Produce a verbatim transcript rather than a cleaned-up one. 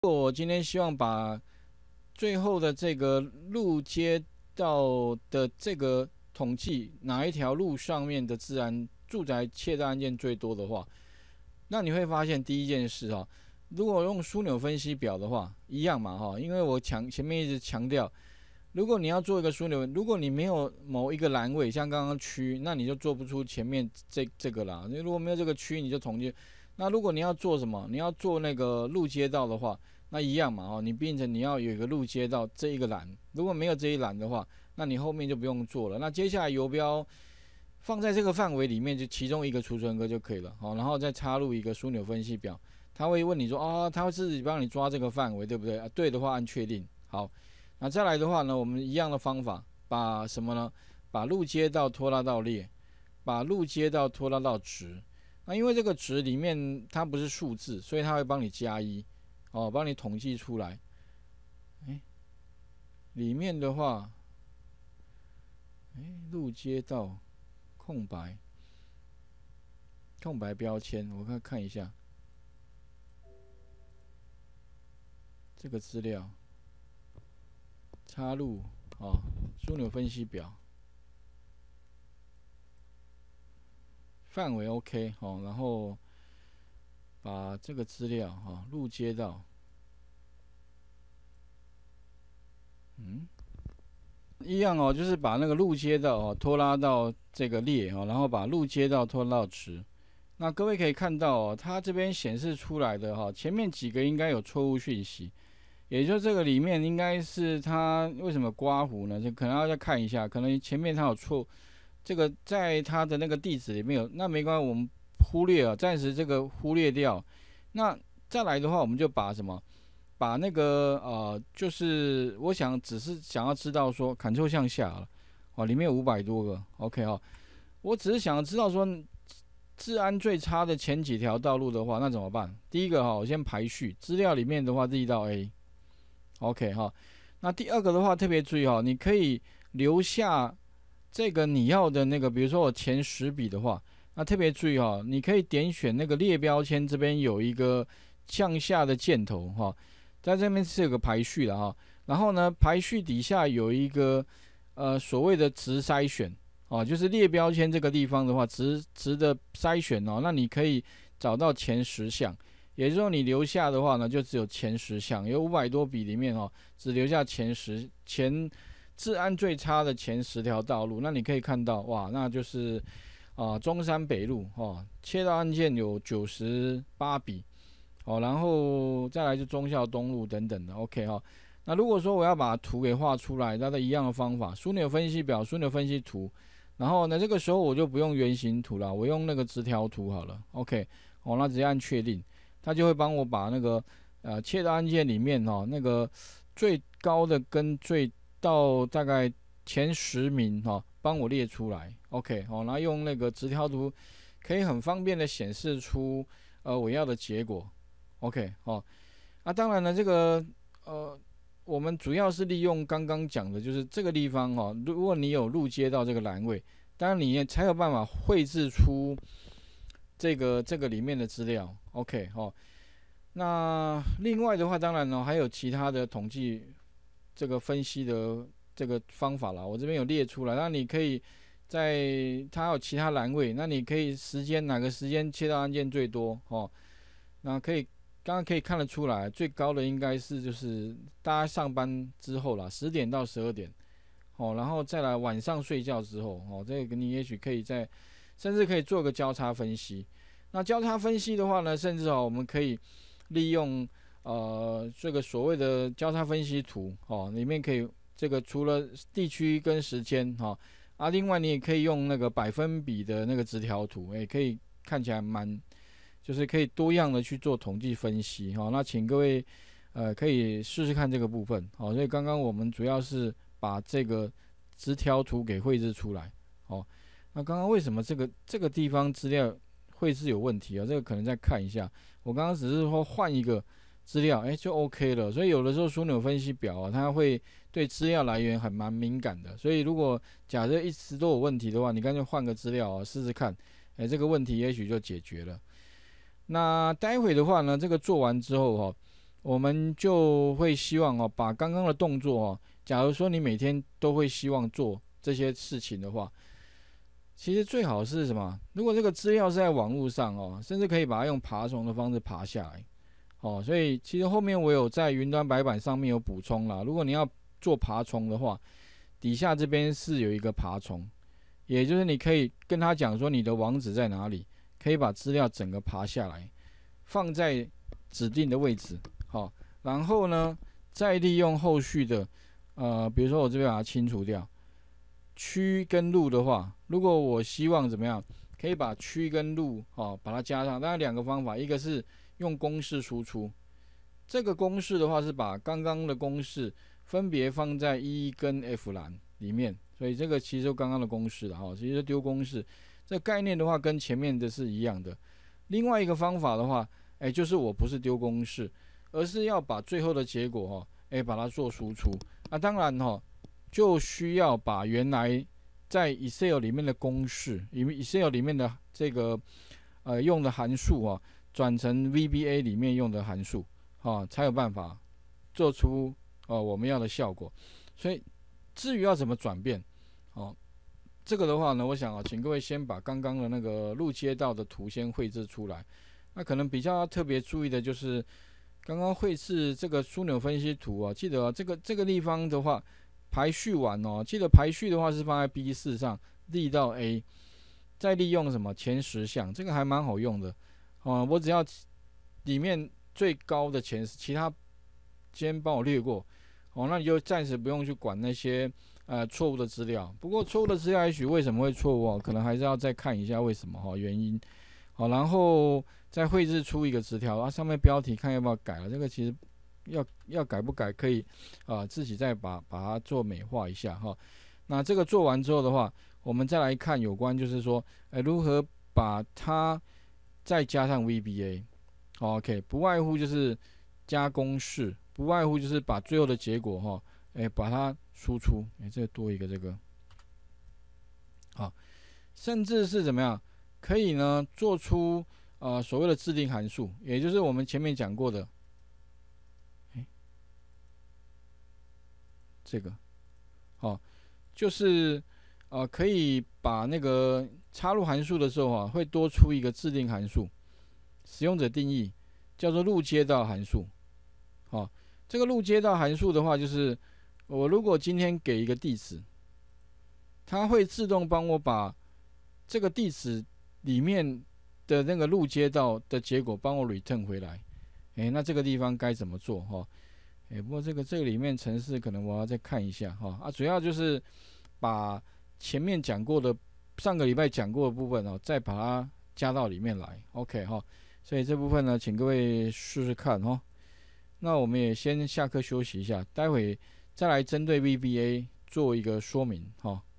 我今天希望把最后的这个路街道的这个统计，哪一条路上面的治安住宅窃盗案件最多的话，那你会发现第一件事哈，如果用枢纽分析表的话，一样嘛哈，因为我强前面一直强调，如果你要做一个枢纽，如果你没有某一个栏位，像刚刚区，那你就做不出前面这这个啦。你如果没有这个区，你就统计。那如果你要做什么，你要做那个路街道的话，那一样嘛，哦，你变成你要有一个路街道这一个栏，如果没有这一栏的话，那你后面就不用做了。那接下来游标放在这个范围里面，就其中一个储存格就可以了，好，然后再插入一个枢纽分析表，他会问你说，哦，他会自己帮你抓这个范围，对不对？啊，对的话按确定，好，那再来的话呢，我们一样的方法，把什么呢？把路街道拖拉到列，把路街道拖拉到值。那因为这个值里面它不是数字，所以它会帮你加一，哦，帮你统计出来。哎，里面的话，哎，路街道空白，空白标签，我看看一下这个资料，插入啊，枢纽分析表。范围 OK 哦，然后把这个资料哈路街道，嗯，一样哦，就是把那个路街道哦拖拉到这个列哦，然后把路街道拖拉到值。那各位可以看到哦，它这边显示出来的哈，前面几个应该有错误讯息，也就这个里面应该是它为什么刮胡呢？就可能要再看一下，可能前面它有错。这个在它的那个地址里面有，那没关系，我们忽略啊，暂时这个忽略掉。那再来的话，我们就把什么，把那个呃，就是我想只是想要知道说，Ctrl向下了，哦，里面有五百多个 ，OK 哦，我只是想要知道说，治安最差的前几条道路的话，那怎么办？第一个哈，我先排序资料里面的话，第一道 A，OK 哈。那第二个的话，特别注意哈，你可以留下。这个你要的那个，比如说我前十笔的话，那特别注意哈，你可以点选那个列标签这边有一个向下的箭头哈，在这边是有个排序的哈，然后呢排序底下有一个呃所谓的值筛选哦，就是列标签这个地方的话，值值的筛选哦，那你可以找到前十项，也就是说你留下的话呢，就只有前十项，有五百多笔里面哦，只留下前十前。治安最差的前十条道路，那你可以看到，哇，那就是啊、呃、中山北路哦，窃盗案件有九十八笔哦，然后再来就忠孝东路等等的 ，OK 哈、哦。那如果说我要把图给画出来，它的一样的方法，枢纽分析表、枢纽分析图，然后呢，这个时候我就不用圆形图了，我用那个直条图好了 ，OK 哦，那直接按确定，它就会帮我把那个呃窃盗案件里面哦那个最高的跟最到大概前十名哈、哦，帮我列出来 ，OK 哦，然后用那个直条图可以很方便的显示出呃我要的结果 ，OK 哦，那、啊、当然了，这个呃我们主要是利用刚刚讲的，就是这个地方哦，如果你有路街道这个栏位，当然你才有办法绘制出这个这个里面的资料 ，OK 哦，那另外的话，当然呢还有其他的统计。这个分析的这个方法啦，我这边有列出来。那你可以在它有其他栏位，那你可以时间哪个时间切到案件最多哦？那可以刚刚可以看得出来，最高的应该是就是大家上班之后啦，十点到十二点哦，然后再来晚上睡觉之后哦，这个你也许可以在甚至可以做个交叉分析。那交叉分析的话呢，甚至哦我们可以利用。呃，这个所谓的交叉分析图哦，里面可以这个除了地区跟时间哈、哦、啊，另外你也可以用那个百分比的那个直条图，也可以看起来蛮，就是可以多样的去做统计分析哈、哦。那请各位呃可以试试看这个部分好、哦，所以刚刚我们主要是把这个直条图给绘制出来哦。那刚刚为什么这个这个地方资料绘制有问题啊？这个可能再看一下，我刚刚只是说换一个。资料哎就 OK 了，所以有的时候枢纽分析表啊，它会对资料来源很蛮敏感的，所以如果假设一直都有问题的话，你干脆换个资料啊试试看，哎这个问题也许就解决了。那待会的话呢，这个做完之后哈、哦， 我们就会希望哦，把刚刚的动作哦，假如说你每天都会希望做这些事情的话，其实最好是什么？如果这个资料是在网络上哦，甚至可以把它用爬虫的方式爬下来哦。所以其实后面我有在云端白板上面有补充啦。如果你要做爬虫的话，底下这边是有一个爬虫，也就是你可以跟他讲说你的网址在哪里，可以把资料整个爬下来，放在指定的位置，好，然后呢，再利用后续的，呃，比如说我这边把它清除掉。区跟路的话，如果我希望怎么样，可以把区跟路哦把它加上。当然两个方法，一个是用公式输出，这个公式的话是把刚刚的公式分别放在 E 跟 F 栏里面，所以这个其实就刚刚的公式了哈，其实丢公式。这概念的话跟前面的是一样的。另外一个方法的话，哎，就是我不是丢公式，而是要把最后的结果哈，哎，把它做输出。啊，当然哈。就需要把原来在 Excel 里面的公式，因为 Excel 里面的这个呃用的函数啊，转成 V B A 里面用的函数啊，才有办法做出呃我们要的效果。所以至于要怎么转变，哦，这个的话呢，我想啊，请各位先把刚刚的那个路街道的图先绘制出来。那可能比较特别注意的就是刚刚绘制这个枢纽分析图啊，记得啊，这个这个地方的话。排序完哦，记得排序的话是放在 B 四 上 ，D 到 A， 再利用什么前十项，这个还蛮好用的哦。我只要里面最高的前十，其他先帮我略过哦，那你就暂时不用去管那些呃错误的资料。不过错误的资料也许为什么会错误哦，可能还是要再看一下为什么哈、哦、原因。好，然后再绘制出一个纸条啊，上面标题看要不要改了，这个其实。要要改不改可以啊、呃，自己再把把它做美化一下哈。那这个做完之后的话，我们再来看有关就是说，哎、欸，如何把它再加上 V B A。OK， 不外乎就是加公式，不外乎就是把最后的结果哈，哎、欸，把它输出。哎、欸，这个多一个这个，好，甚至是怎么样，可以呢做出呃所谓的自定函数，也就是我们前面讲过的。这个，好、哦，就是呃，可以把那个插入函数的时候啊，会多出一个自定函数，使用者定义叫做路街道函数。好、哦，这个路街道函数的话，就是我如果今天给一个地址，它会自动帮我把这个地址里面的那个路街道的结果帮我 return 回来。哎，那这个地方该怎么做哈？哎，不过这个这个里面程式可能我要再看一下哈啊，主要就是把前面讲过的上个礼拜讲过的部分哦，再把它加到里面来 ，OK 哈。所以这部分呢，请各位试试看哈。那我们也先下课休息一下，待会再来针对 V B A 做一个说明哈。